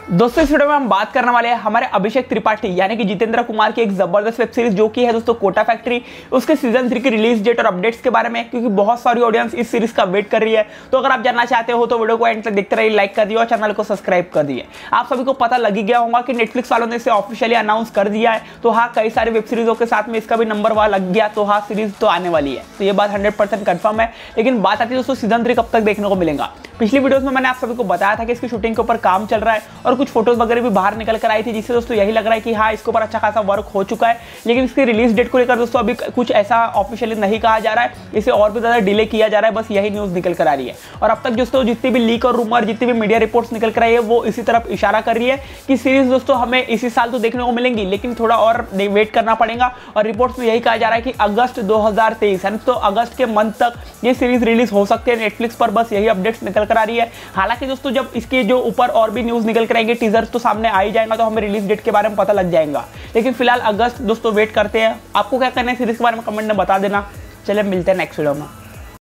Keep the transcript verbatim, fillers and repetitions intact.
दोस्तों इस वीडियो में हम बात करने वाले हैं हमारे अभिषेक त्रिपाठी यानी कि जितेंद्र कुमार की एक जबरदस्त वेब सीरीज जो कि है दोस्तों कोटा फैक्ट्री, उसके सीजन थ्री की रिलीज डेट और अपडेट्स के बारे में, क्योंकि बहुत सारी ऑडियंस इस सीरीज का वेट कर रही है। तो अगर आप जानना चाहते हो तो वीडियो को एंड तक देखते रहिए, लाइक कर दिए और चैनल को सब्सक्राइब कर दिए। आप सभी को पता लग ही गया होगा कि नेटफ्लिक्स वालों ने इसे ऑफिशियली अनाउंस कर दिया है। तो हाँ, कई सारी वेब सीरीजों के साथ में इसका भी नंबर वहां लग गया, तो हाँ सीरीज तो आने वाली है। तो ये बात हंड्रेड परसेंट कन्फर्म है। लेकिन बात आती है दोस्तों सीजन थ्री कब तक देखने को मिलेगा। पिछली वीडियोस में मैंने आप सभी को बताया था कि इसकी शूटिंग के ऊपर काम चल रहा है और कुछ फोटोज वगैरह भी बाहर निकल कर आई थी, जिससे दोस्तों यही लग रहा है कि हाँ इसके ऊपर अच्छा खासा वर्क हो चुका है। लेकिन इसकी रिलीज डेट को लेकर दोस्तों अभी कुछ ऐसा ऑफिशियली नहीं कहा जा रहा है, इसे और भी ज्यादा डिले किया जा रहा है, बस यही न्यूज निकल कर आ रही है। और अब तक दोस्तों जितनी भी लीक और रूमर, जितनी भी मीडिया रिपोर्ट्स निकल कर आई है वो इसी तरफ इशारा कर रही है कि सीरीज दोस्तों हमें इसी साल तो देखने को मिलेंगी, लेकिन थोड़ा और वेट करना पड़ेगा। और रिपोर्ट्स में यही कहा जा रहा है कि अगस्त दो हजार तेईस है, तो अगस्त के मंथ तक ये सीरीज रिलीज हो सकती है नेटफ्लिक्स पर, बस यही अपडेट्स निकल कर आ रही है। हालांकि दोस्तों जब इसके जो ऊपर और भी न्यूज निकल कर आएंगे, टीजर तो सामने आ ही जाएगा, तो हमें रिलीज डेट के बारे में पता लग जाएगा। लेकिन फिलहाल अगस्त दोस्तों वेट करते हैं। आपको क्या करना है सीरीज के बारे में कमेंट में बता देना। चलिए मिलते हैं नेक्स्ट वीडियो में।